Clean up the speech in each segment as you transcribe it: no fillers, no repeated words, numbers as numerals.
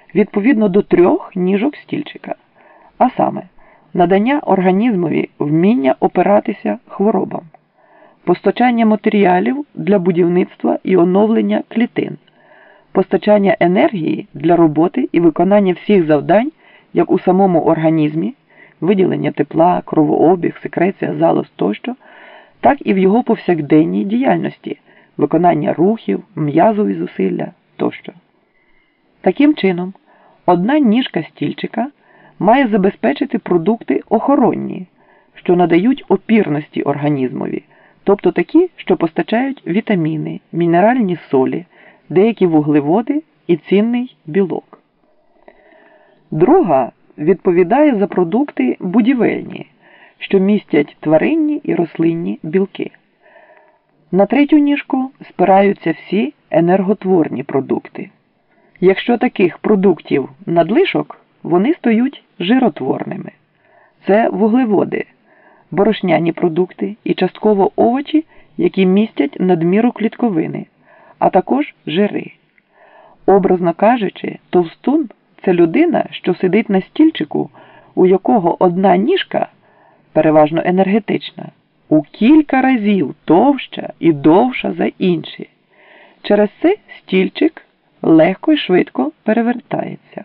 відповідно до 3 ніжок стільчика, а саме надання організмові вміння опиратися хворобам, постачання матеріалів для будівництва і оновлення клітин, постачання енергії для роботи і виконання всіх завдань як у самому організмі, виділення тепла, кровообіг, секреція, залоз тощо, так і в його повсякденній діяльності, виконання рухів, м'язові зусилля тощо. Таким чином, одна ніжка стільчика має забезпечити продукти охоронні, що надають опірності організмові, тобто такі, що постачають вітаміни, мінеральні солі, деякі вуглеводи і цінний білок. Друга відповідає за продукти будівельні, що містять тваринні і рослинні білки. На третю ніжку спираються всі енерготворні продукти. Якщо таких продуктів надлишок, вони стають жиротворними. Це вуглеводи, борошняні продукти і частково овочі, які містять надміру клітковини, а також жири. Образно кажучи, товстун – це людина, що сидить на стільчику, у якого одна ніжка, переважно енергетична, у кілька разів товща і довша за інші. Через це стільчик легко і швидко перевертається.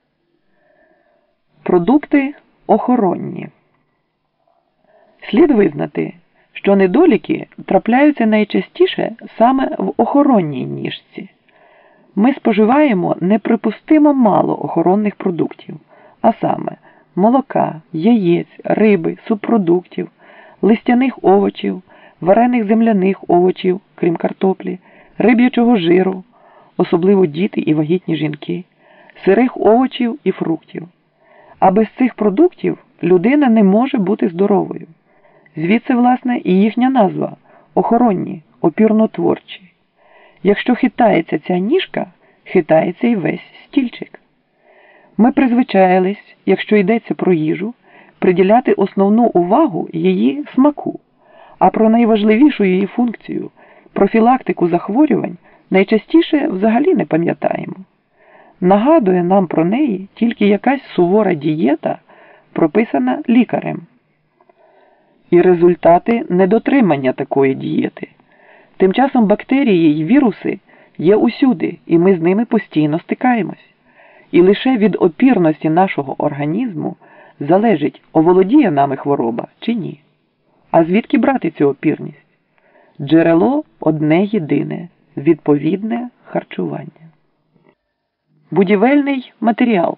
Продукти охоронні. Слід визнати, що недоліки трапляються найчастіше саме в охоронній ніжці. Ми споживаємо неприпустимо мало охоронних продуктів, а саме молока, яєць, риби, субпродуктів, листяних овочів, варених земляних овочів, крім картоплі, риб'ячого жиру, особливо діти і вагітні жінки, сирих овочів і фруктів. А без цих продуктів людина не може бути здоровою. Звідси, власне, і їхня назва – охоронні, опірнотворчі. Якщо хитається ця ніжка, хитається і весь стільчик. Ми призвичаїлись, якщо йдеться про їжу, приділяти основну увагу її смаку, а про найважливішу її функцію – профілактику захворювань найчастіше взагалі не пам'ятаємо. Нагадує нам про неї тільки якась сувора дієта, прописана лікарем. І результати недотримання такої дієти. Тим часом бактерії й віруси є усюди, і ми з ними постійно стикаємось. І лише від опірності нашого організму залежить, оволодіє нами хвороба чи ні. А звідки брати цю опірність? Джерело одне єдине – відповідне харчування. Будівельний матеріал.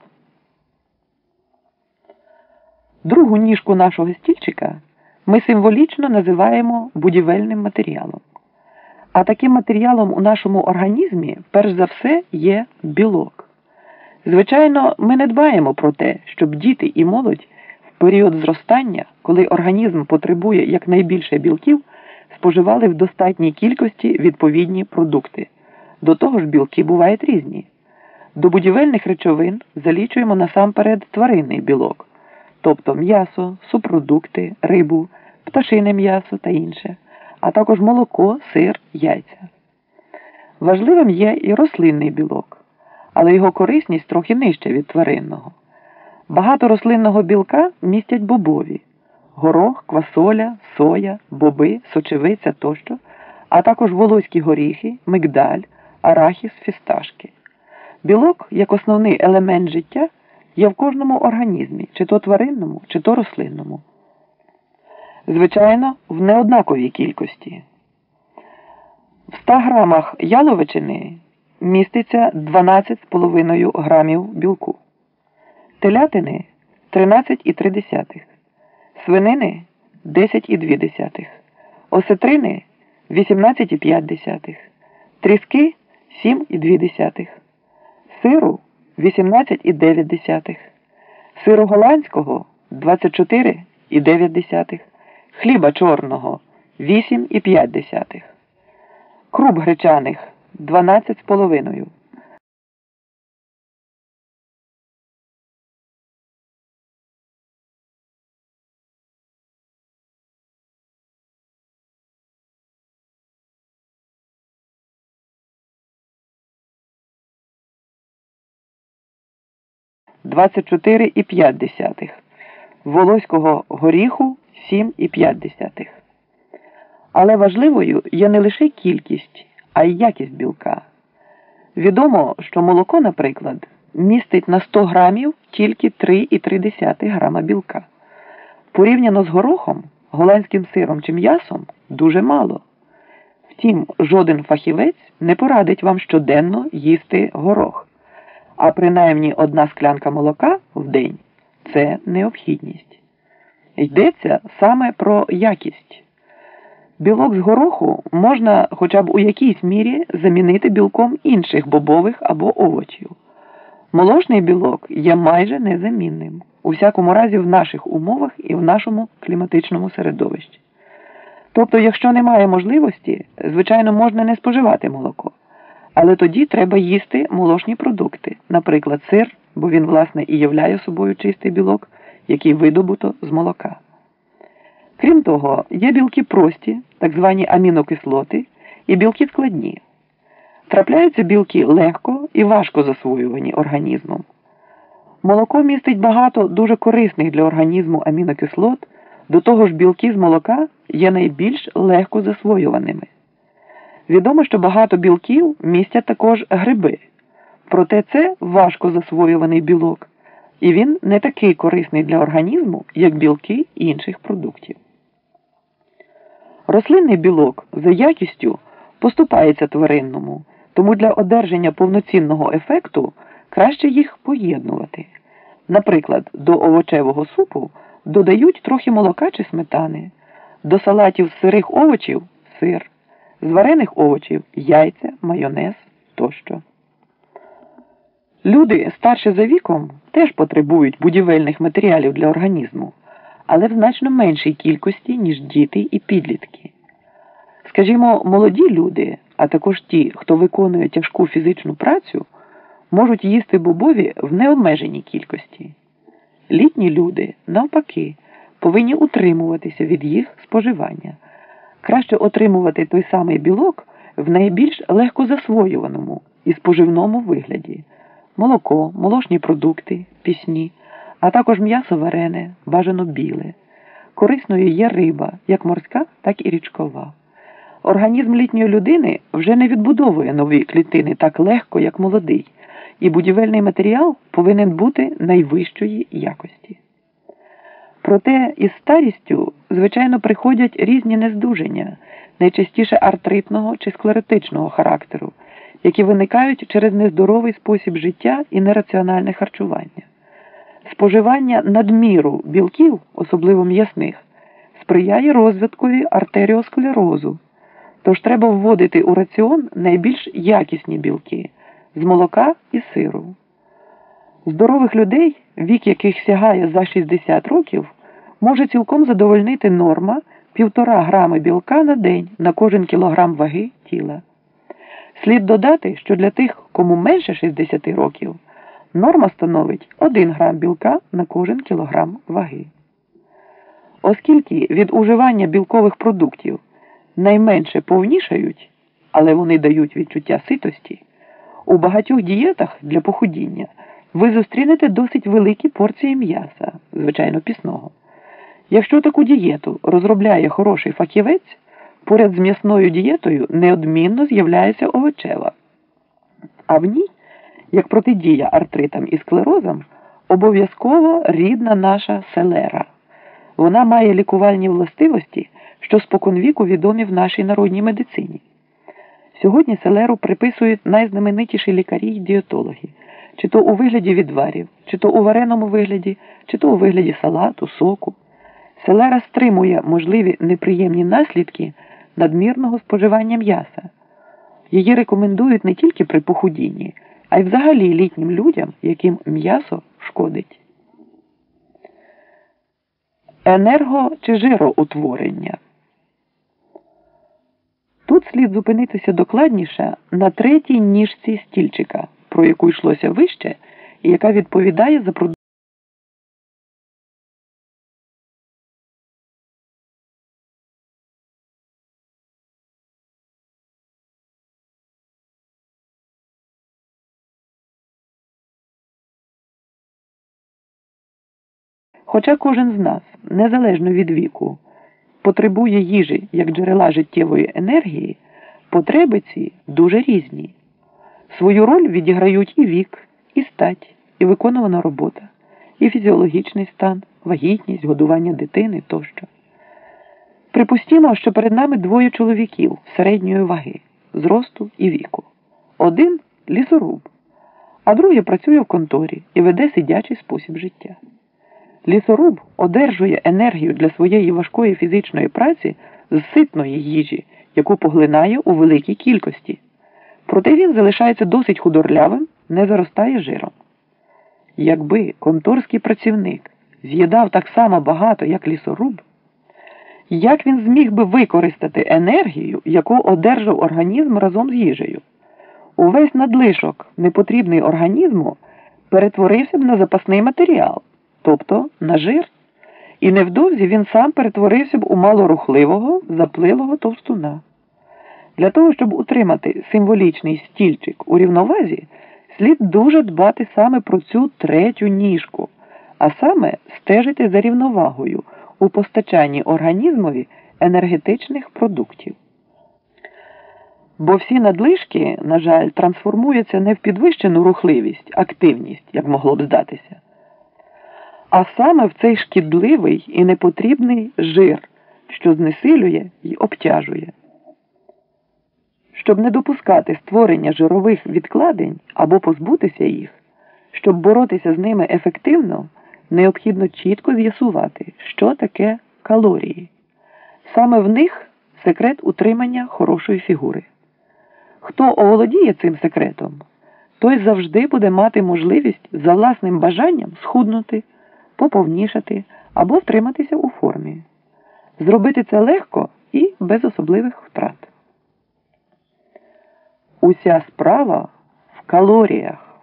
Другу ніжку нашого стільчика ми символічно називаємо будівельним матеріалом. А таким матеріалом у нашому організмі, перш за все, є білок. Звичайно, ми не дбаємо про те, щоб діти і молодь в період зростання, коли організм потребує якнайбільше білків, споживали в достатній кількості відповідні продукти. До того ж, білки бувають різні. До будівельних речовин залічуємо насамперед тваринний білок, тобто м'ясо, субпродукти, рибу, пташине м'ясо та інше, а також молоко, сир, яйця. Важливим є і рослинний білок, але його корисність трохи нижча від тваринного. Багато рослинного білка містять бобові – горох, квасоля, соя, боби, сочевиця тощо, а також волоські горіхи, мигдаль, арахіс, фісташки. Білок, як основний елемент життя, є в кожному організмі, чи то тваринному, чи то рослинному. Звичайно, в неоднаковій кількості. В 100 грамах яловичини міститься 12,5 грамів білку, телятини – 13,3, свинини – 10,2, осетрини – 18,5, тріски – 7,2, сиру – 18,9, сиру голландського – 24,9, хліба чорного – 8,5, круп гречаних – 12,5. 24,5, волоського горіху 7,5. Але важливою є не лише кількість, а й якість білка. Відомо, що молоко, наприклад, містить на 100 грамів тільки 3,3 грама білка. Порівняно з горохом, голландським сиром чи м'ясом дуже мало. Втім, жоден фахівець не порадить вам щоденно їсти горох. А принаймні 1 склянка молока в день – це необхідність. Йдеться саме про якість. Білок з гороху можна хоча б у якійсь мірі замінити білком інших бобових або овочів. Молочний білок є майже незамінним, у всякому разі в наших умовах і в нашому кліматичному середовищі. Тобто, якщо немає можливості, звичайно, можна не споживати молоко. Але тоді треба їсти молочні продукти, наприклад, сир, бо він, власне, і являє собою чистий білок, який видобуто з молока. Крім того, є білки прості, так звані амінокислоти, і білки складні. Трапляються білки легко і важко засвоювані організмом. Молоко містить багато дуже корисних для організму амінокислот, до того ж білки з молока є найбільш легко засвоюваними. Відомо, що багато білків містять також гриби, проте це важко засвоюваний білок, і він не такий корисний для організму, як білки інших продуктів. Рослинний білок за якістю поступається тваринному, тому для одержання повноцінного ефекту краще їх поєднувати. Наприклад, до овочевого супу додають трохи молока чи сметани, до салатів з сирих овочів – сир, з варених овочів – яйця, майонез тощо. Люди старші за віком теж потребують будівельних матеріалів для організму, але в значно меншій кількості, ніж діти і підлітки. Скажімо, молоді люди, а також ті, хто виконує тяжку фізичну працю, можуть їсти бобові в необмеженій кількості. Літні люди, навпаки, повинні утримуватися від їх споживання. Краще отримувати той самий білок в найбільш легкозасвоюваному і споживному вигляді – молоко, молочні продукти, пісні, а також м'ясо варене, бажано біле. Корисною є риба, як морська, так і річкова. Організм літньої людини вже не відбудовує нові клітини так легко, як молодий, і будівельний матеріал повинен бути найвищої якості. Проте із старістю, звичайно, приходять різні нездужання, найчастіше артритного чи склеротичного характеру, які виникають через нездоровий спосіб життя і нераціональне харчування. Споживання надміру білків, особливо м'ясних, сприяє розвиткові артеріосклерозу, тож треба вводити у раціон найбільш якісні білки – з молока і сиру. Здорових людей, вік яких сягає за 60 років, може цілком задовольнити норма 1,5 грами білка на день на кожен кілограм ваги тіла. Слід додати, що для тих, кому менше 60 років, норма становить 1 грам білка на кожен кілограм ваги. Оскільки від уживання білкових продуктів найменше повнішають, але вони дають відчуття ситості, у багатьох дієтах для похудіння ви зустрінете досить великі порції м'яса, звичайно пісного. Якщо таку дієту розробляє хороший фахівець, поряд з м'ясною дієтою неодмінно з'являється овочева. А в ній, як протидія артритам і склерозам, обов'язково рідна наша селера. Вона має лікувальні властивості, що споконвіку відомі в нашій народній медицині. Сьогодні селеру приписують найзнаменитіші лікарі й дієтологи, чи то у вигляді відварів, чи то у вареному вигляді, чи то у вигляді салату, соку. Селера стримує можливі неприємні наслідки надмірного споживання м'яса. Її рекомендують не тільки при похудінні, а й взагалі літнім людям, яким м'ясо шкодить. Енерго- чи жироутворення. Тут слід зупинитися докладніше на третій ніжці стільчика, про яку йшлося вище, і яка відповідає за продукцію. Хоча кожен з нас, незалежно від віку, потребує їжі як джерела життєвої енергії, потреби ці дуже різні. Свою роль відіграють і вік, і стать, і виконувана робота, і фізіологічний стан, вагітність, годування дитини тощо. Припустімо, що перед нами двоє чоловіків середньої ваги, зросту і віку. Один – лісоруб, а другий працює в конторі і веде сидячий спосіб життя. Лісоруб одержує енергію для своєї важкої фізичної праці з ситної їжі, яку поглинає у великій кількості. Проте він залишається досить худорлявим, не заростає жиром. Якби конторський працівник з'їдав так само багато, як лісоруб, як він зміг би використати енергію, яку одержав організм разом з їжею? Увесь надлишок, непотрібний організму, перетворився б на запасний матеріал, тобто на жир. І невдовзі він сам перетворився б у малорухливого, заплилого товстуна. Для того, щоб утримати символічний стільчик у рівновазі, слід дуже дбати саме про цю третю ніжку, а саме стежити за рівновагою у постачанні організмові енергетичних продуктів. Бо всі надлишки, на жаль, трансформуються не в підвищену рухливість, активність, як могло б здатися, а саме в цей шкідливий і непотрібний жир, що знесилює і обтяжує. Щоб не допускати створення жирових відкладень або позбутися їх, щоб боротися з ними ефективно, необхідно чітко з'ясувати, що таке калорії. Саме в них секрет утримання хорошої фігури. Хто оволодіє цим секретом, той завжди буде мати можливість за власним бажанням схуднути, поповнішати або втриматися у формі. Зробити це легко і без особливих втрат. Уся справа в калоріях.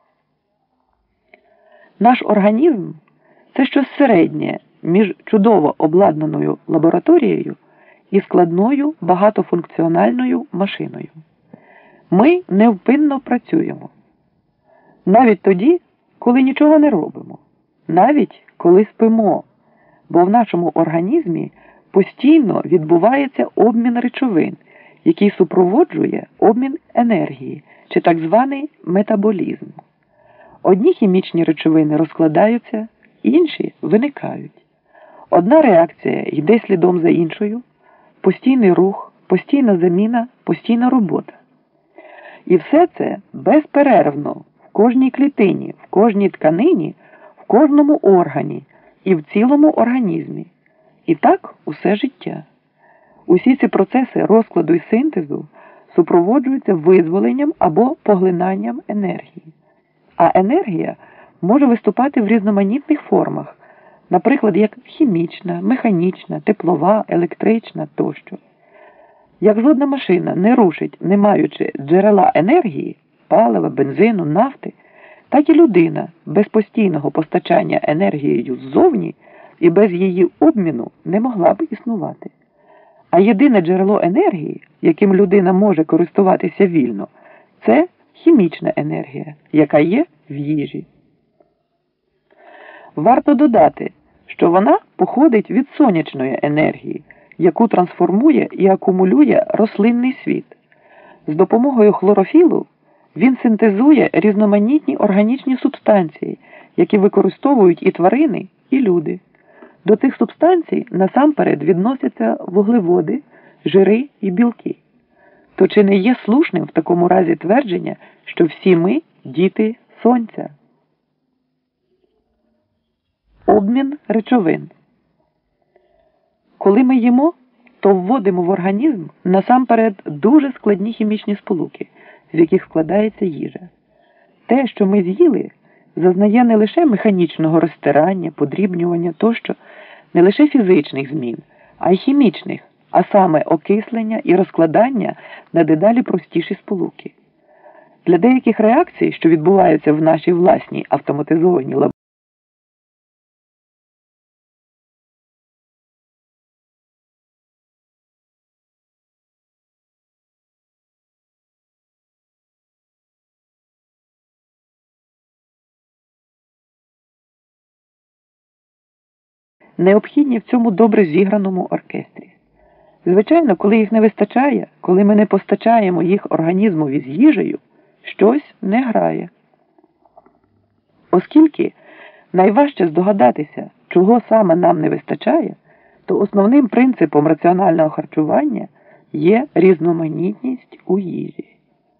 Наш організм – це щось середнє між чудово обладнаною лабораторією і складною багатофункціональною машиною. Ми невпинно працюємо. Навіть тоді, коли нічого не робимо. Навіть коли спимо. Бо в нашому організмі постійно відбувається обмін речовин, який супроводжує обмін енергії, чи так званий метаболізм. Одні хімічні речовини розкладаються, інші виникають. Одна реакція йде слідом за іншою, постійний рух, постійна заміна, постійна робота. І все це безперервно в кожній клітині, в кожній тканині, в кожному органі і в цілому організмі. І так усе життя. Усі ці процеси розкладу і синтезу супроводжуються визволенням або поглинанням енергії. А енергія може виступати в різноманітних формах, наприклад, як хімічна, механічна, теплова, електрична тощо. Як жодна машина не рушить, не маючи джерела енергії, палива, бензину, нафти, так і людина без постійного постачання енергією ззовні і без її обміну не могла б існувати. А єдине джерело енергії, яким людина може користуватися вільно, це хімічна енергія, яка є в їжі. Варто додати, що вона походить від сонячної енергії, яку трансформує і акумулює рослинний світ. З допомогою хлорофілу він синтезує різноманітні органічні субстанції, які використовують і тварини, і люди. До цих субстанцій насамперед відносяться вуглеводи, жири і білки. То чи не є слушним в такому разі твердження, що всі ми – діти сонця? Обмін речовин. Коли ми їмо, то вводимо в організм насамперед дуже складні хімічні сполуки, з яких складається їжа. Те, що ми з'їли, зазнає не лише механічного розтирання, подрібнювання тощо, не лише фізичних змін, а й хімічних, а саме окислення і розкладання на дедалі простіші сполуки. Для деяких реакцій, що відбуваються в нашій власній автоматизованій лабораторії, необхідні в цьому добре зіграному оркестрі. Звичайно, коли їх не вистачає, коли ми не постачаємо їх організмові з їжею, щось не грає. Оскільки найважче здогадатися, чого саме нам не вистачає, то основним принципом раціонального харчування є різноманітність у їжі.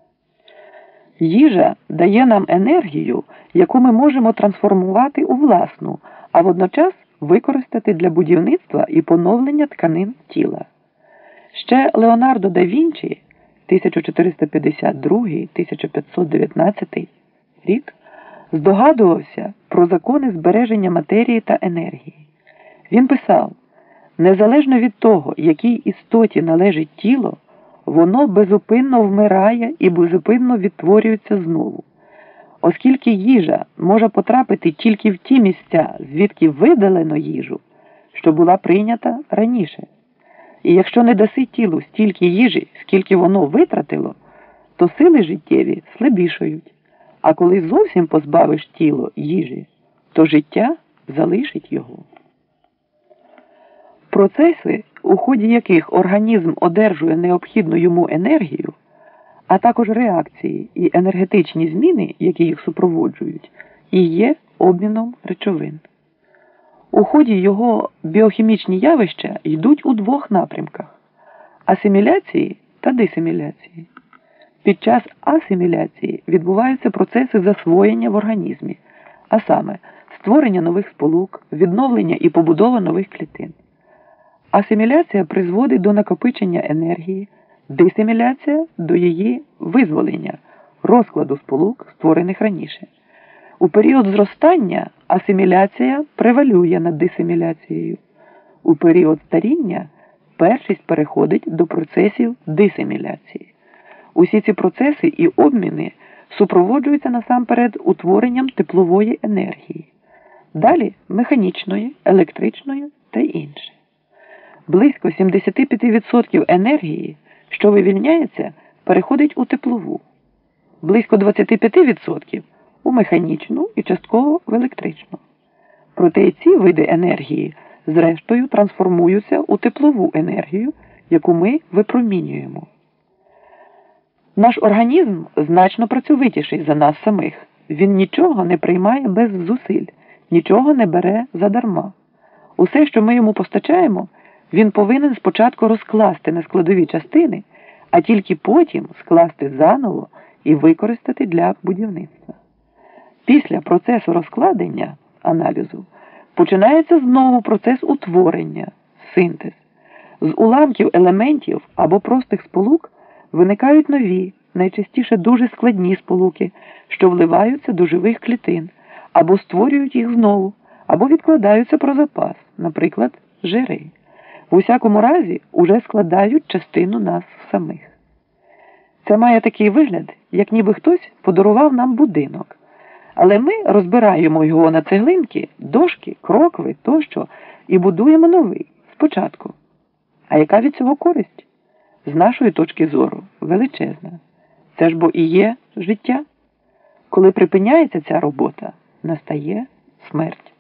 Їжа дає нам енергію, яку ми можемо трансформувати у власну, а водночас використати для будівництва і поновлення тканин тіла. Ще Леонардо да Вінчі 1452-1519 рік здогадувався про закони збереження матерії та енергії. Він писав: «Незалежно від того, якій істоті належить тіло, воно безупинно вмирає і безупинно відтворюється знову. Оскільки їжа може потрапити тільки в ті місця, звідки видалено їжу, що була прийнята раніше. І якщо не даси тілу стільки їжі, скільки воно витратило, то сили життєві слабішають. А коли зовсім позбавиш тіло їжі, то життя залишить його». Процеси, у ході яких організм одержує необхідну йому енергію, а також реакції і енергетичні зміни, які їх супроводжують, і є обміном речовин. У ході його біохімічні явища йдуть у двох напрямках – асиміляції та дисиміляції. Під час асиміляції відбуваються процеси засвоєння в організмі, а саме створення нових сполук, відновлення і побудова нових клітин. Асиміляція призводить до накопичення енергії, дисиміляція – до її визволення, розкладу сполук, створених раніше. У період зростання асиміляція превалює над дисиміляцією. У період старіння першість переходить до процесів дисиміляції. Усі ці процеси і обміни супроводжуються насамперед утворенням теплової енергії, далі механічної, електричної та інше. Близько 75% енергії, що вивільняється, переходить у теплову, близько 25% – у механічну і частково в електричну. Проте і ці види енергії зрештою трансформуються у теплову енергію, яку ми випромінюємо. Наш організм значно працьовитіший за нас самих. Він нічого не приймає без зусиль, нічого не бере задарма. Усе, що ми йому постачаємо, він повинен спочатку розкласти на складові частини, а тільки потім скласти заново і використати для будівництва. Після процесу розкладення, аналізу, починається знову процес утворення, синтез. З уламків елементів або простих сполук виникають нові, найчастіше дуже складні сполуки, що вливаються до живих клітин, або створюють їх знову, або відкладаються про запас, наприклад, жири. В усякому разі, уже складають частину нас самих. Це має такий вигляд, як ніби хтось подарував нам будинок. Але ми розбираємо його на цеглинки, дошки, крокви тощо і будуємо новий, спочатку. А яка від цього користь? З нашої точки зору, величезна. Це ж бо і є життя. Коли припиняється ця робота, настає смерть.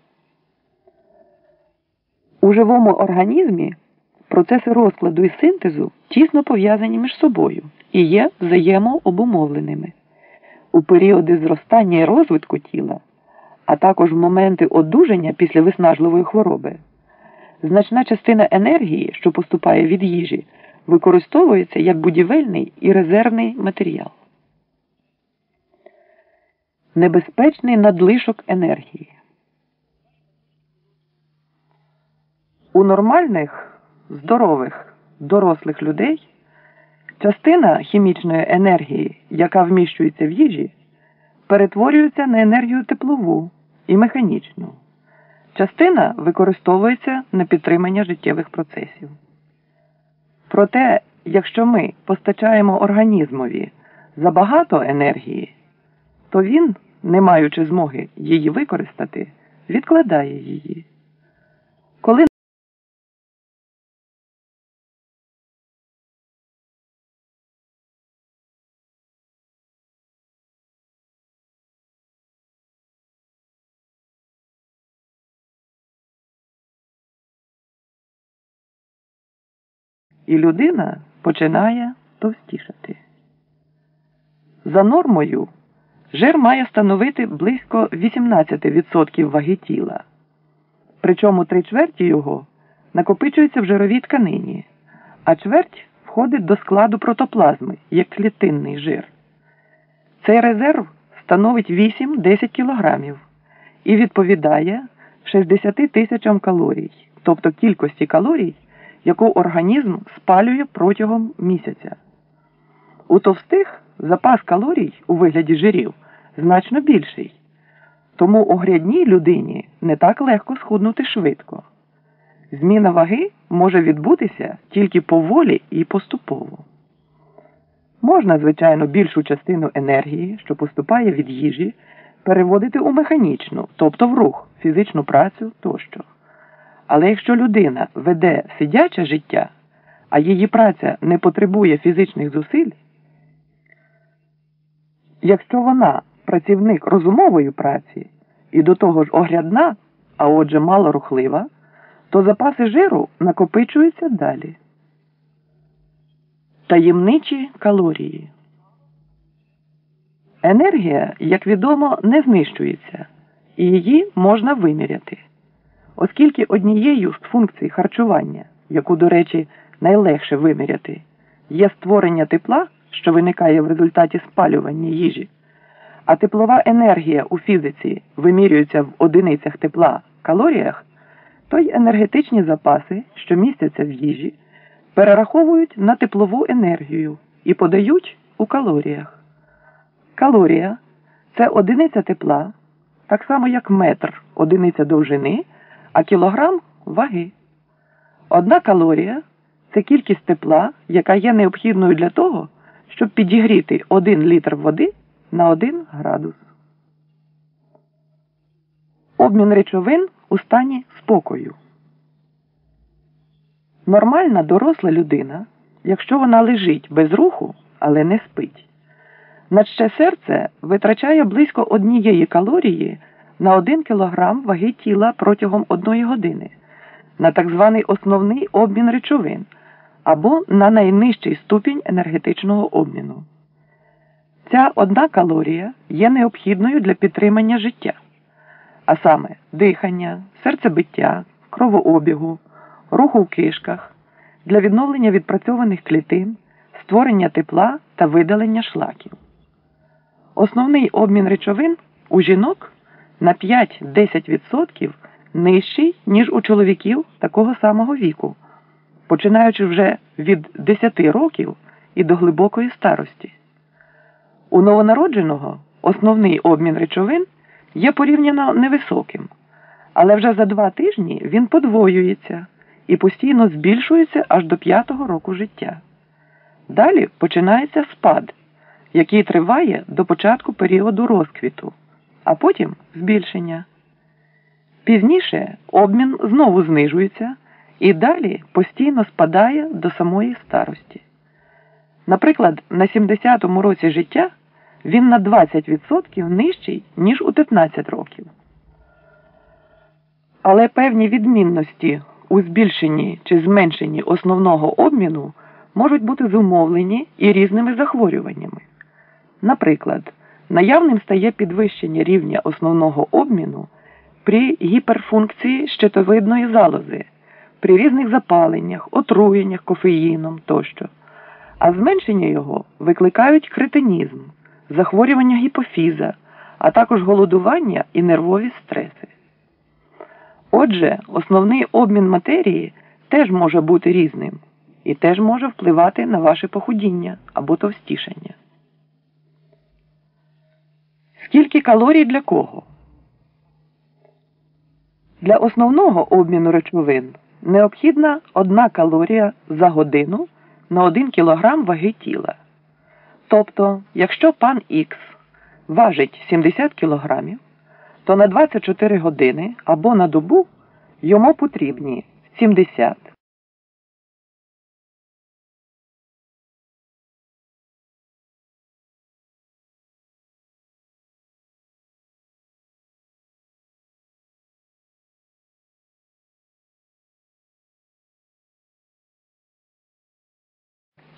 У живому організмі процеси розкладу і синтезу тісно пов'язані між собою і є взаємообумовленими. У періоди зростання і розвитку тіла, а також в моменти одужання після виснажливої хвороби, значна частина енергії, що поступає від їжі, використовується як будівельний і резервний матеріал. Небезпечний надлишок енергії. У нормальних, здорових, дорослих людей частина хімічної енергії, яка вміщується в їжі, перетворюється на енергію теплову і механічну. Частина використовується на підтримання життєвих процесів. Проте, якщо ми постачаємо організмові забагато енергії, то він, не маючи змоги її використати, відкладає її. Коли і людина починає товстішати. За нормою, жир має становити близько 18% ваги тіла. Причому 3/4 його накопичується в жировій тканині, а чверть входить до складу протоплазми, як клітинний жир. Цей резерв становить 8-10 кілограмів і відповідає 60 тисячам калорій, тобто кількості калорій, яку організм спалює протягом місяця. У товстих запас калорій у вигляді жирів значно більший, тому огрядній людині не так легко схуднути швидко. Зміна ваги може відбутися тільки поволі і поступово. Можна, звичайно, більшу частину енергії, що поступає від їжі, переводити у механічну, тобто в рух, фізичну працю тощо. Але якщо людина веде сидяче життя, а її праця не потребує фізичних зусиль, якщо вона працівник розумової праці і до того ж огрядна, а отже малорухлива, то запаси жиру накопичуються далі. Таємничі калорії. Енергія, як відомо, не знищується, і її можна виміряти. Оскільки однією з функцій харчування, яку, до речі, найлегше виміряти, є створення тепла, що виникає в результаті спалювання їжі, а теплова енергія у фізиці вимірюється в одиницях тепла – калоріях, то й енергетичні запаси, що містяться в їжі, перераховують на теплову енергію і подають у калоріях. Калорія – це одиниця тепла, так само як метр – одиниця довжини, а кілограм – ваги. Одна калорія – це кількість тепла, яка є необхідною для того, щоб підігріти 1 літр води на 1 градус. Обмін речовин у стані спокою. Нормальна доросла людина, якщо вона лежить без руху, але не спить, наче серце витрачає близько 1 калорії на 1 кілограм ваги тіла протягом 1 години, на так званий основний обмін речовин або на найнижчий ступінь енергетичного обміну. Ця 1 калорія є необхідною для підтримання життя, а саме дихання, серцебиття, кровообігу, руху в кишках, для відновлення відпрацьованих клітин, створення тепла та видалення шлаків. Основний обмін речовин у жінок на 5-10% нижчий, ніж у чоловіків такого самого віку, починаючи вже від 10 років і до глибокої старості. У новонародженого основний обмін речовин є порівняно невисоким, але вже за 2 тижні він подвоюється і постійно збільшується аж до 5-го року життя. Далі починається спад, який триває до початку періоду розквіту, а потім збільшення. Пізніше обмін знову знижується і далі постійно спадає до самої старості. Наприклад, на 70-му році життя він на 20% нижчий, ніж у 15 років. Але певні відмінності у збільшенні чи зменшенні основного обміну можуть бути зумовлені і різними захворюваннями. Наприклад, наявним стає підвищення рівня основного обміну при гіперфункції щитовидної залози, при різних запаленнях, отруєннях кофеїном тощо. А зменшення його викликають кретинізм, захворювання гіпофіза, а також голодування і нервові стреси. Отже, основний обмін матерії теж може бути різним і теж може впливати на ваше похудіння або товстішання. Скільки калорій для кого? Для основного обміну речовин необхідна 1 калорія за годину на 1 кілограм ваги тіла. Тобто, якщо пан Х важить 70 кілограмів, то на 24 години або на добу йому потрібні 70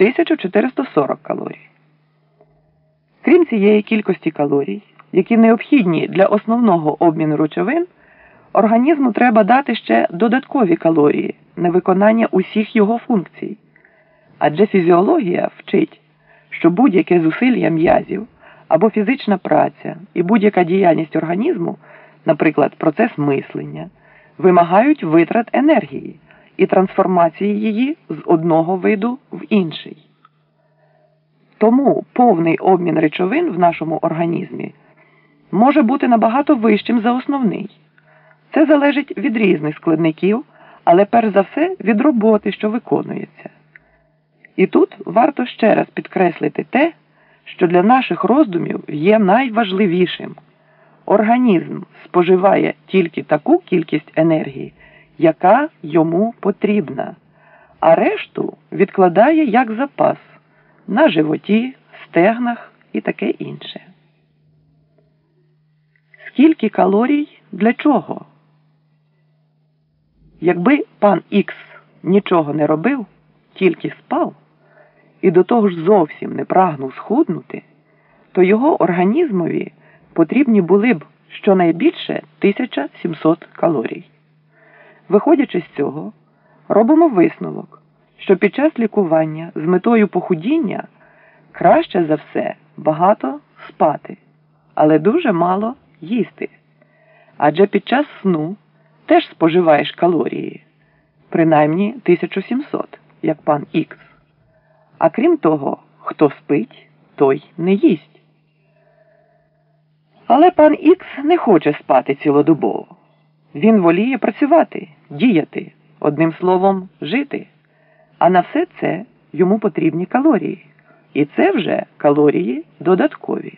1440 калорій. Крім цієї кількості калорій, які необхідні для основного обміну речовин, організму треба дати ще додаткові калорії на виконання усіх його функцій. Адже фізіологія вчить, що будь-яке зусилля м'язів або фізична праця і будь-яка діяльність організму, наприклад, процес мислення, вимагають витрат енергії і трансформації її з одного виду в інший. Тому повний обмін речовин в нашому організмі може бути набагато вищим за основний. Це залежить від різних складників, але перш за все від роботи, що виконується. І тут варто ще раз підкреслити те, що для наших роздумів є найважливішим. Організм споживає тільки таку кількість енергії, яка йому потрібна, а решту відкладає як запас на животі, стегнах і таке інше. Скільки калорій для чого? Якби пан Ікс нічого не робив, тільки спав, і до того ж зовсім не прагнув схуднути, то його організмові потрібні були б щонайбільше 1700 калорій. Виходячи з цього, робимо висновок, що під час лікування з метою похудіння краще за все багато спати, але дуже мало їсти. Адже під час сну теж споживаєш калорії, принаймні 1700, як пан Ікс. А крім того, хто спить, той не їсть. Але пан Ікс не хоче спати цілодобово. Він воліє працювати, діяти, одним словом, жити. А на все це йому потрібні калорії. І це вже калорії додаткові.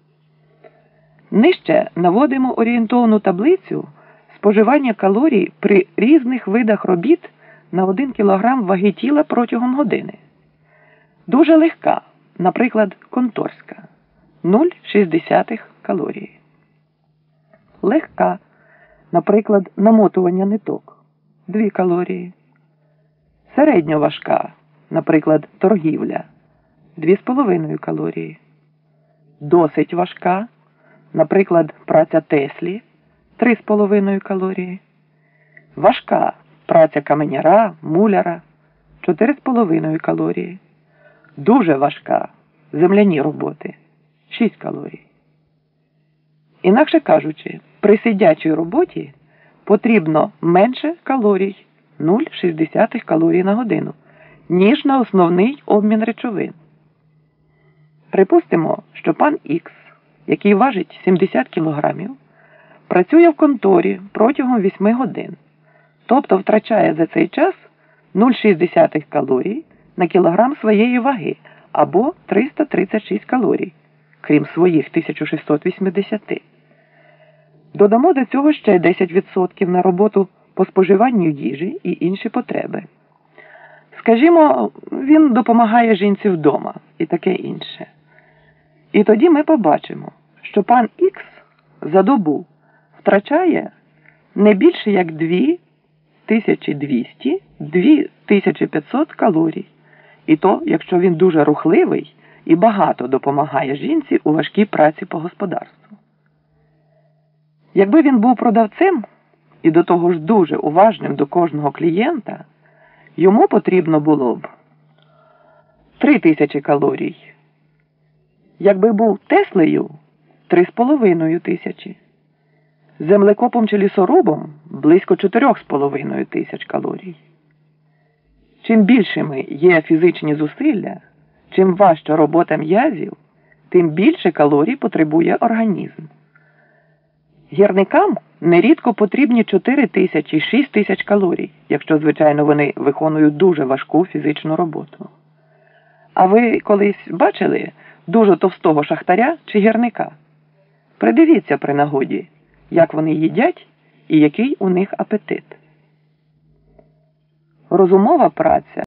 Нижче наводимо орієнтовну таблицю споживання калорій при різних видах робіт на 1 кг ваги тіла протягом години. Дуже легка, наприклад, конторська – 0,6 калорії. Легка, наприклад, намотування ниток – 2 калорії. Середньоважка, наприклад, торгівля – 2,5 калорії. Досить важка, наприклад, праця Теслі – 3,5 калорії. Важка праця каменяра, муляра – 4,5 калорії. Дуже важка земляні роботи – 6 калорій. Інакше кажучи, при сидячій роботі потрібно менше калорій – 0,6 калорій на годину, ніж на основний обмін речовин. Припустимо, що пан Ікс, який важить 70 кг, працює в конторі протягом 8 годин, тобто втрачає за цей час 0,6 калорій на кілограм своєї ваги або 336 калорій, крім своїх 1680. Додамо до цього ще 10% на роботу по споживанню їжі і інші потреби. Скажімо, він допомагає жінці вдома і таке інше. І тоді ми побачимо, що пан Ікс за добу втрачає не більше як 2200-2500 калорій. І то, якщо він дуже рухливий і багато допомагає жінці у важкій праці по господарству. Якби він був продавцем, і до того ж дуже уважним до кожного клієнта, йому потрібно було б 3000 калорій. Якби був Теслею – 3500. Землекопом чи лісорубом – близько 4500 калорій. Чим більшими є фізичні зусилля, чим важча робота м'язів, тим більше калорій потребує організм. Гірникам нерідко потрібні 4000-6000 калорій, якщо, звичайно, вони виконують дуже важку фізичну роботу. А ви колись бачили дуже товстого шахтаря чи гірника? Придивіться при нагоді, як вони їдять і який у них апетит. Розумова праця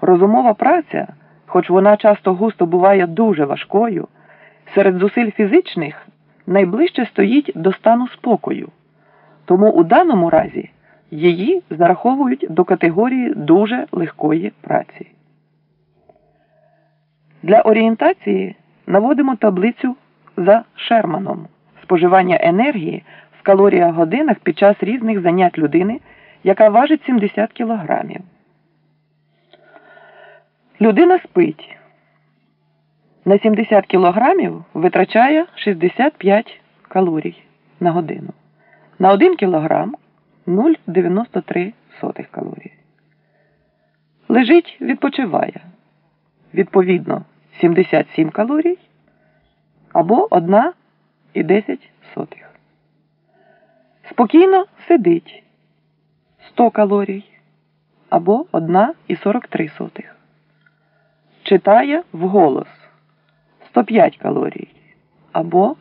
Розумова праця, хоч вона часто густо буває дуже важкою, серед зусиль фізичних найближче стоїть до стану спокою. Тому у даному разі її зараховують до категорії дуже легкої праці. Для орієнтації наводимо таблицю за Шерманом споживання енергії в калоріях-годинах під час різних занять людини, яка важить 70 кілограмів. Людина спить. На 70 кілограмів витрачає 65 калорій на годину. На 1 кілограм – 0,93 калорії. Лежить, відпочиває. Відповідно, 77 калорій або 1,10. Спокійно сидить. 100 калорій або 1,43. Читає вголос. 105 калорій або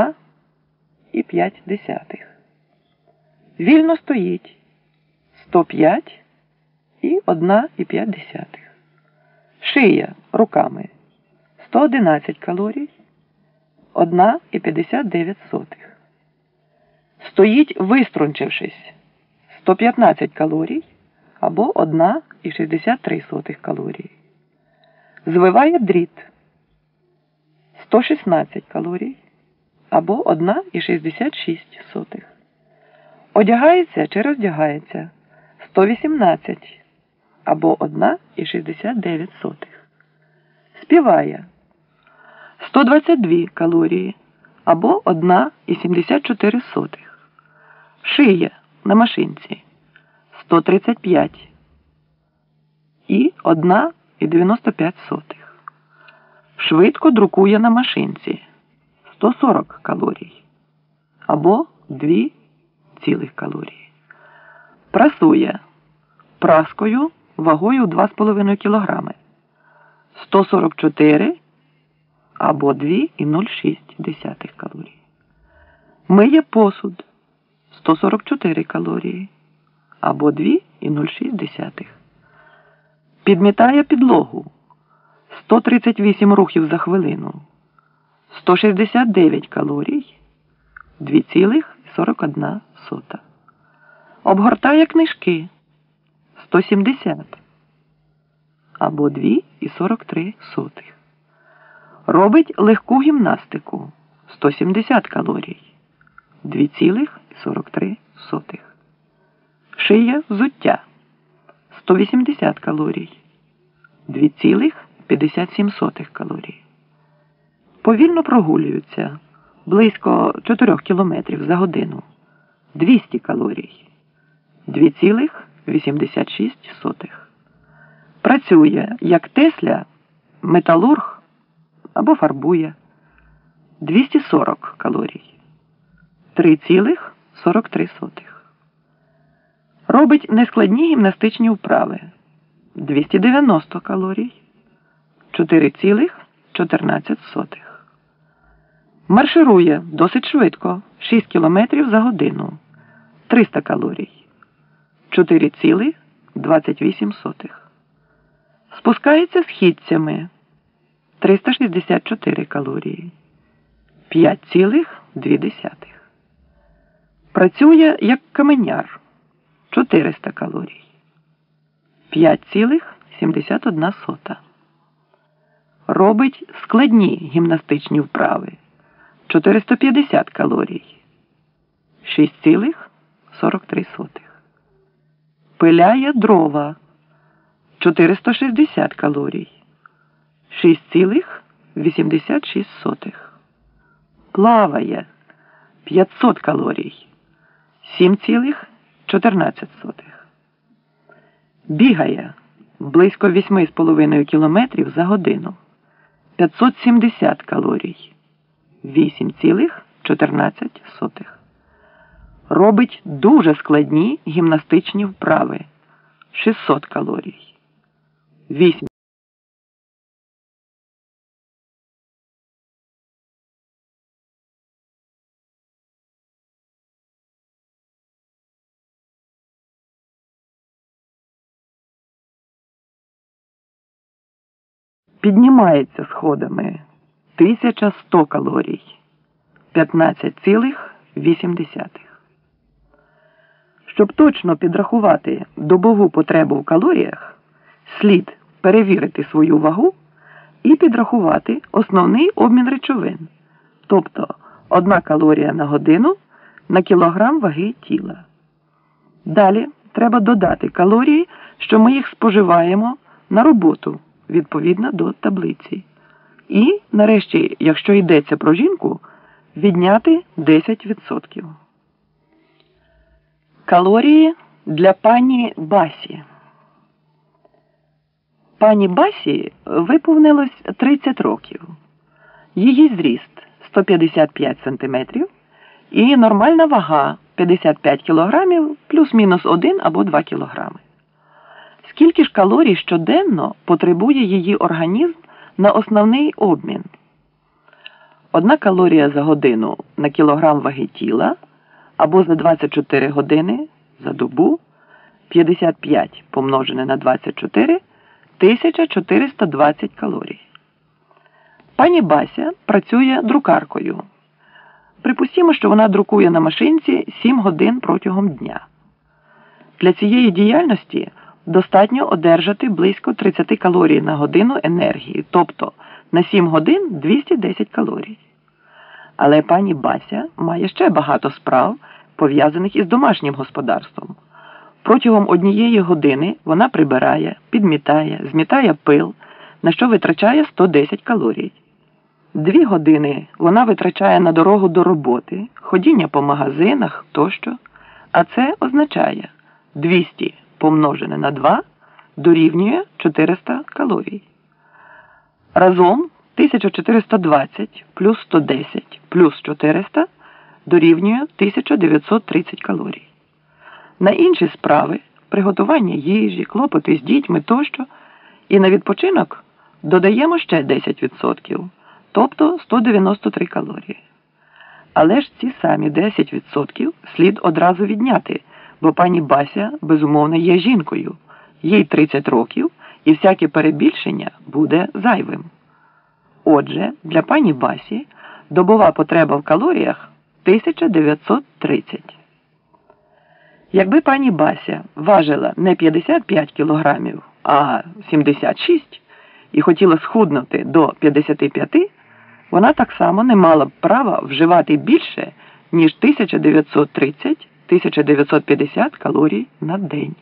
1,5. Вільно стоїть. 105 і 1,5. Шия руками. 111 калорій, 1,59. Стоїть виструнчившись. 115 калорій або 1,63 калорії. Звиває дріт. 116 калорій або 1,66. Одягається чи роздягається 118 або 1,69. Співає 122 калорії або 1,74. Шиє на машинці 135 і 1,95. Швидко друкує на машинці 140 калорій або 2 цілих калорії. Прасує праскою вагою 2,5 кг 144 або 2,06 калорії. Миє посуд 144 калорії або 2,06. Підмітає підлогу 138 рухів за хвилину 169 калорій 2,41. Обгортає книжки 170 або 2,43. Робить легку гімнастику 170 калорій 2,43. Шиє взуття 180 калорій 2,57 калорій. Повільно прогулюються близько 4 км за годину 200 калорій 2,86. Працює як тесля, металург або фарбує 240 калорій 3,43. Робить нескладні гімнастичні вправи 290 калорій 4,14. Марширує досить швидко 6 км за годину 300 калорій 4,28. Спускається східцями 364 калорії 5,2. Працює як каменяр 400 калорій 5,71. Робить складні гімнастичні вправи 450 калорій 6,43. Пиляє дрова 460 калорій 6,86. Плаває 500 калорій 7,14. Бігає близько 8,5 км за годину 570 калорій 8,14. Робить дуже складні гімнастичні вправи 600 калорій 8. піднімається сходами 1100 калорій, 15,8. Щоб точно підрахувати добову потребу в калоріях, слід перевірити свою вагу і підрахувати основний обмін речовин, тобто 1 калорія на годину на кілограм ваги тіла. Далі треба додати калорії, що ми їх споживаємо на роботу, відповідно до таблиці. І, нарешті, якщо йдеться про жінку, відняти 10%. Калорії для пані Басі. Пані Басі виповнилось 30 років. Її зріст 155 см і нормальна вага 55 кг плюс-мінус 1 або 2 кг. Скільки ж калорій щоденно потребує її організм на основний обмін? 1 калорія за годину на кілограм ваги тіла або за 24 години за добу 55 помножене на 24 – 1420 калорій. Пані Бася працює друкаркою. Припустімо, що вона друкує на машинці 7 годин протягом дня. Для цієї діяльності достатньо одержати близько 30 калорій на годину енергії, тобто на 7 годин 210 калорій. Але пані Бася має ще багато справ, пов'язаних із домашнім господарством. Протягом 1 години вона прибирає, підмітає, змітає пил, на що витрачає 110 калорій. 2 години вона витрачає на дорогу до роботи, ходіння по магазинах тощо, а це означає 200 помножене на 2 дорівнює 400 калорій. Разом 1420 плюс 110 плюс 400 дорівнює 1930 калорій. На інші справи, приготування їжі, клопоти з дітьми тощо, і на відпочинок додаємо ще 10%, тобто 193 калорії. Але ж ці самі 10% слід одразу відняти, бо пані Бася, безумовно, є жінкою, їй 30 років, і всяке перебільшення буде зайвим. Отже, для пані Басі добова потреба в калоріях 1930. Якби пані Бася важила не 55 кілограмів, а 76 і хотіла схуднути до 55, вона так само не мала б права вживати більше, ніж 1930-1950 калорій на день.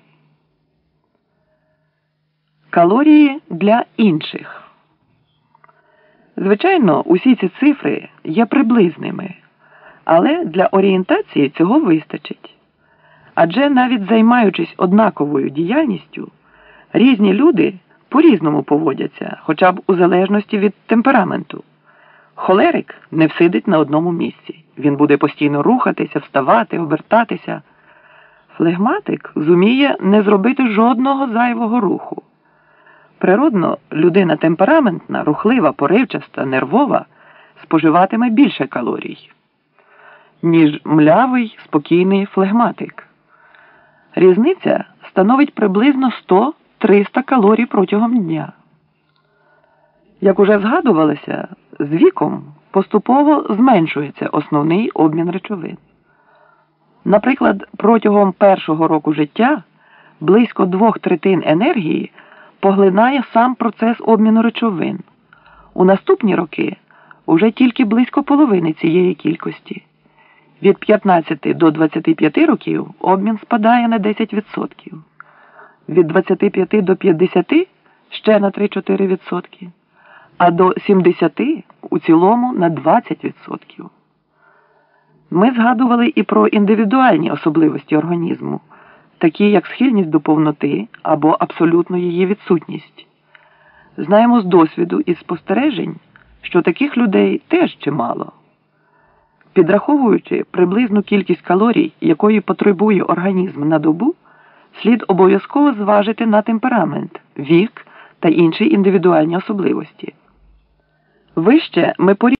Калорії для інших. Звичайно, усі ці цифри є приблизними, але для орієнтації цього вистачить. Адже навіть займаючись однаковою діяльністю, різні люди по-різному поводяться, хоча б у залежності від темпераменту. Холерик не всидить на одному місці. Він буде постійно рухатися, вставати, обертатися. Флегматик зуміє не зробити жодного зайвого руху. Природно, людина темпераментна, рухлива, поривчаста, нервова споживатиме більше калорій, ніж млявий, спокійний флегматик. Різниця становить приблизно 100-300 калорій протягом дня. Як уже згадувалося, з віком поступово зменшується основний обмін речовин. Наприклад, протягом першого року життя близько 2/3 енергії поглинає сам процес обміну речовин. У наступні роки уже тільки близько половини цієї кількості. Від 15 до 25 років обмін спадає на 10%. Від 25 до 50 ще на 3-4%. А до 70 у цілому на 20%. Ми згадували і про індивідуальні особливості організму, такі як схильність до повноти або абсолютно її відсутність. Знаємо з досвіду і спостережень, що таких людей теж чимало. Підраховуючи приблизну кількість калорій, якої потребує організм на добу, слід обов'язково зважити на темперамент, вік та інші індивідуальні особливості. Вище ми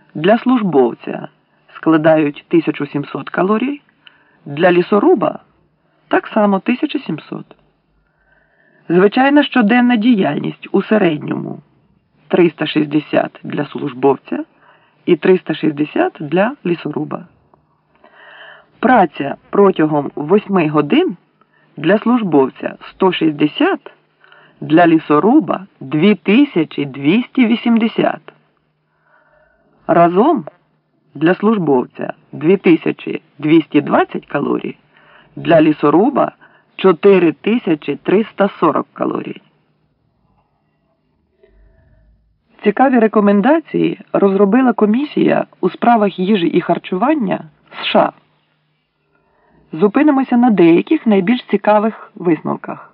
для службовця складають 1700 калорій, для лісоруба так само 1700. Звичайна щоденна діяльність у середньому 360 для службовця і 360 для лісоруба. Праця протягом 8 годин для службовця 160, для лісоруба 2280. Разом для службовця 2220 калорій, для лісоруба 4340 калорій. Цікаві рекомендації розробила комісія у справах їжі і харчування США. Зупинимося на деяких найбільш цікавих висновках.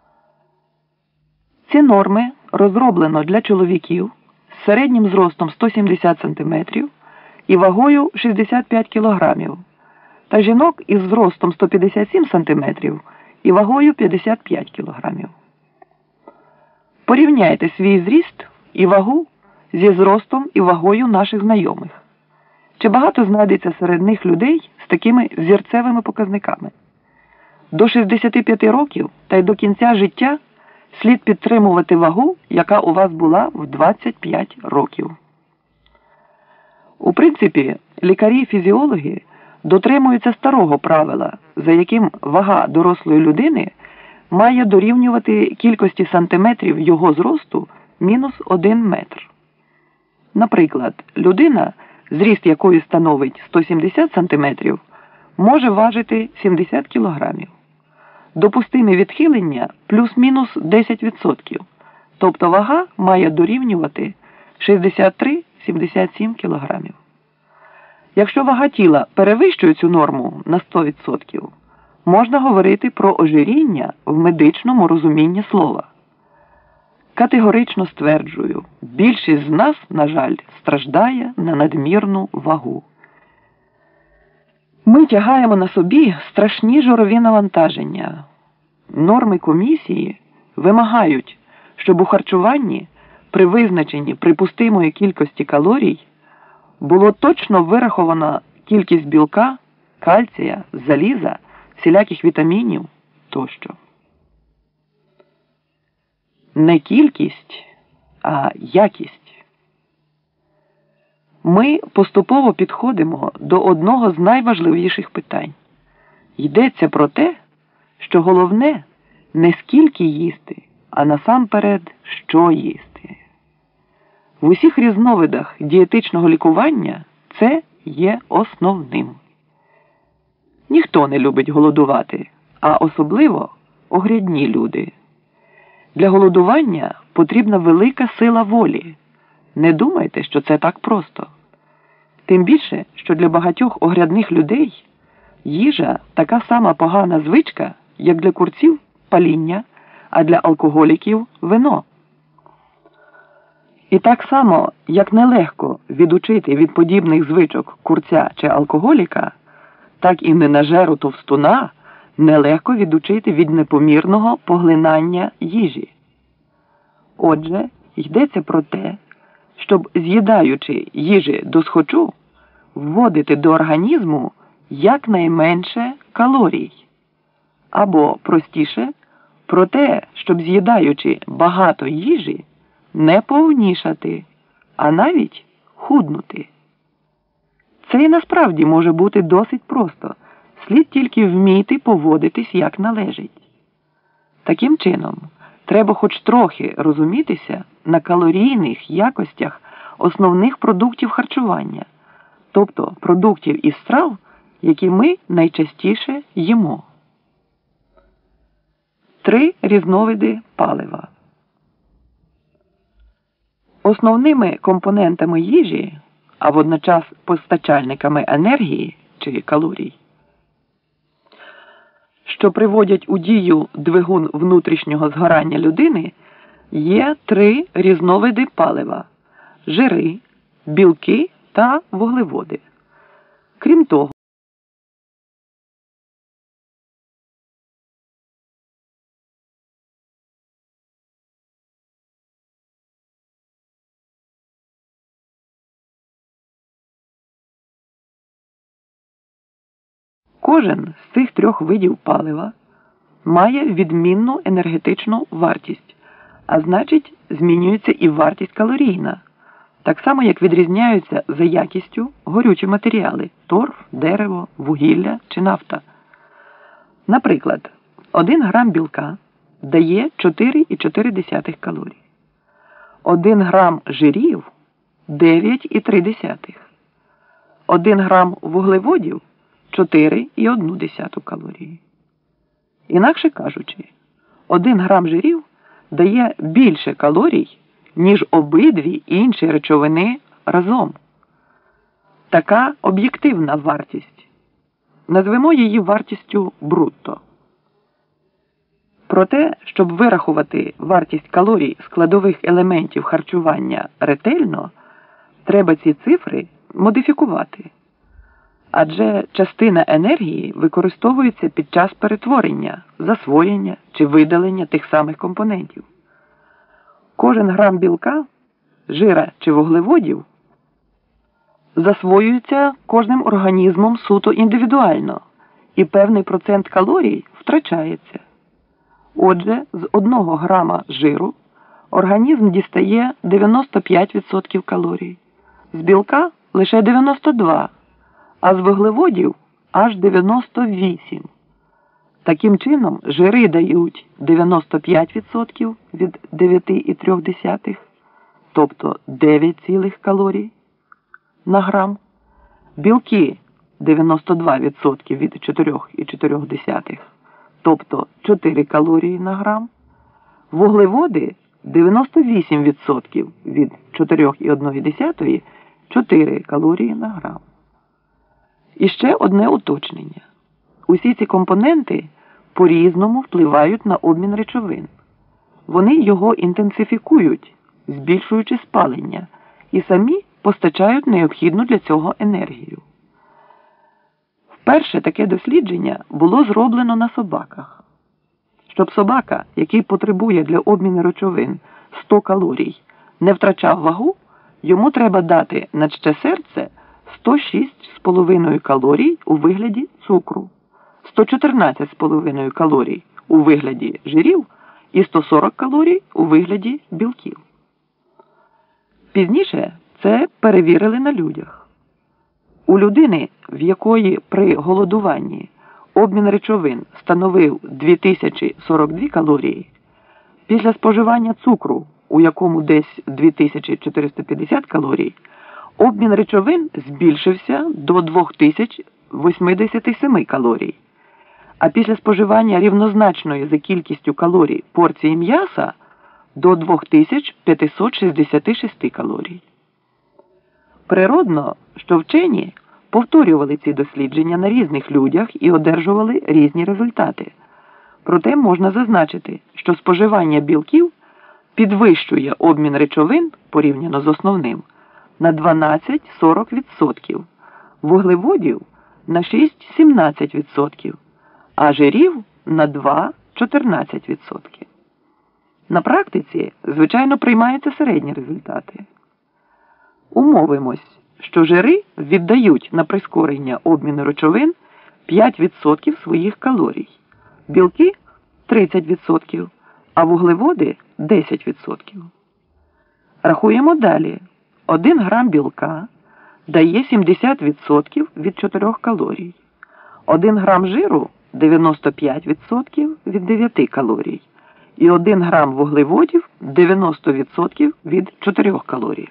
Ці норми розроблено для чоловіків з середнім зростом 170 см і вагою 65 кг, та жінок із зростом 157 см і вагою 55 кг. Порівняйте свій зріст і вагу зі зростом і вагою наших знайомих. Чи багато знайдеться серед них людей з такими взірцевими показниками? До 65 років та й до кінця життя слід підтримувати вагу, яка у вас була в 25 років. У принципі, лікарі-фізіологи дотримуються старого правила, за яким вага дорослої людини має дорівнювати кількості сантиметрів його зросту мінус 1 метр. Наприклад, людина, зріст якої становить 170 см, може важити 70 кг. Допустимі відхилення плюс-мінус 10%, тобто вага має дорівнювати 63-77 кг. Якщо вага тіла перевищує цю норму на 100%, можна говорити про ожиріння в медичному розумінні слова. Категорично стверджую, більшість з нас, на жаль, страждає на надмірну вагу. Ми тягаємо на собі страшні жирові навантаження. Норми комісії вимагають, щоб у харчуванні при визначенні припустимої кількості калорій було точно вирахована кількість білка, кальція, заліза, всіляких вітамінів тощо. Не кількість, а якість. Ми поступово підходимо до одного з найважливіших питань. Йдеться про те, що головне не скільки їсти, а насамперед, що їсти. В усіх різновидах дієтичного лікування це є основним. Ніхто не любить голодувати, а особливо огрядні люди. Для голодування потрібна велика сила волі. Не думайте, що це так просто. Тим більше, що для багатьох огрядних людей їжа така сама погана звичка, як для курців – паління, а для алкоголіків – вино. І так само, як нелегко відучити від подібних звичок курця чи алкоголіка, так і ненажеру товстуна нелегко відучити від непомірного поглинання їжі. Отже, йдеться про те, щоб, з'їдаючи їжі досхочу, вводити до організму якнайменше калорій. Або, простіше, про те, щоб, з'їдаючи багато їжі, не повнішати, а навіть худнути. Це і насправді може бути досить просто. Слід тільки вміти поводитись як належить. Таким чином, треба хоч трохи розумітися на калорійних якостях основних продуктів харчування, тобто продуктів із страв, які ми найчастіше їмо. 3 різновиди палива. Основними компонентами їжі, а водночас постачальниками енергії чи калорій, що приводять у дію двигун внутрішнього згорання людини, є 3 різновиди палива – жири, білки та вуглеводи. Крім того, Кожен з цих трьох видів палива має відмінну енергетичну вартість, а значить, змінюється і вартість калорійна, так само, як відрізняються за якістю горючі матеріали – торф, дерево, вугілля чи нафта. Наприклад, 1 грам білка дає 4,4 калорії. 1 грам жирів – 9,3. 1 грам вуглеводів – 4,1 калорії. Інакше кажучи, 1 грам жирів дає більше калорій, ніж обидві інші речовини разом. Така об'єктивна вартість. Назвемо її вартістю брутто. Проте, щоб вирахувати вартість калорій складових елементів харчування ретельно, треба ці цифри модифікувати. Адже частина енергії використовується під час перетворення, засвоєння чи видалення тих самих компонентів. Кожен грам білка, жира чи вуглеводів засвоюється кожним організмом суто індивідуально, і певний процент калорій втрачається. Отже, з 1 грама жиру організм дістає 95% калорій, з білка – лише 92%, а з вуглеводів – аж 98%. Таким чином, жири дають 95% від 9,3, тобто 9 цілих калорій на грам, білки – 92% від 4,4, тобто 4 калорії на грам, вуглеводи – 98% від 4,1, 4 калорії на грам. І ще одне уточнення. Усі ці компоненти по-різному впливають на обмін речовин. Вони його інтенсифікують, збільшуючи спалення, і самі постачають необхідну для цього енергію. Вперше таке дослідження було зроблено на собаках. Щоб собака, який потребує для обміну речовин 100 калорій, не втрачав вагу, йому треба дати на чте серце 106,5 калорій у вигляді цукру, 114,5 калорій у вигляді жирів і 140 калорій у вигляді білків. Пізніше це перевірили на людях. У людини, в якої при голодуванні обмін речовин становив 2042 калорії, після споживання цукру, у якому десь 2450 калорій, обмін речовин збільшився до 2087 калорій, а після споживання рівнозначної за кількістю калорій порції м'яса до 2566 калорій. Природно, що вчені повторювали ці дослідження на різних людях і одержували різні результати. Проте можна зазначити, що споживання білків підвищує обмін речовин, порівняно з основним, на 12-40%, вуглеводів на 6-17%, а жирів на 2-14%. На практиці, звичайно, приймаються середні результати. Умовимось, що жири віддають на прискорення обміну речовин 5% своїх калорій, білки – 30%, а вуглеводи – 10%. Рахуємо далі. 1 грам білка дає 70% від 4 калорій, 1 грам жиру – 95% від 9 калорій, і 1 грам вуглеводів – 90% від 4 калорій.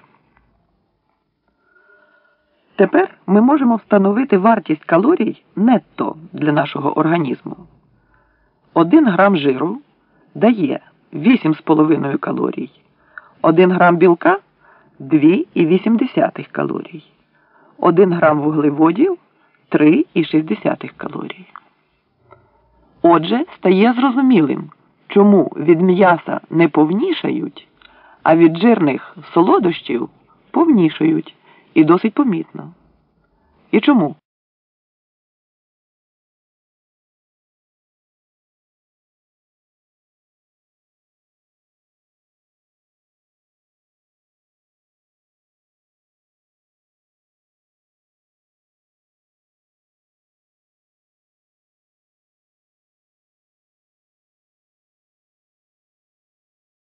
Тепер ми можемо встановити вартість калорій нетто для нашого організму. 1 грам жиру дає 8,5 калорій, 1 грам білка – 2,8 калорій, 1 грам вуглеводів – 3,6 калорій. Отже, стає зрозумілим, чому від м'яса не повнішають, а від жирних солодощів повнішають, і досить помітно. І чому?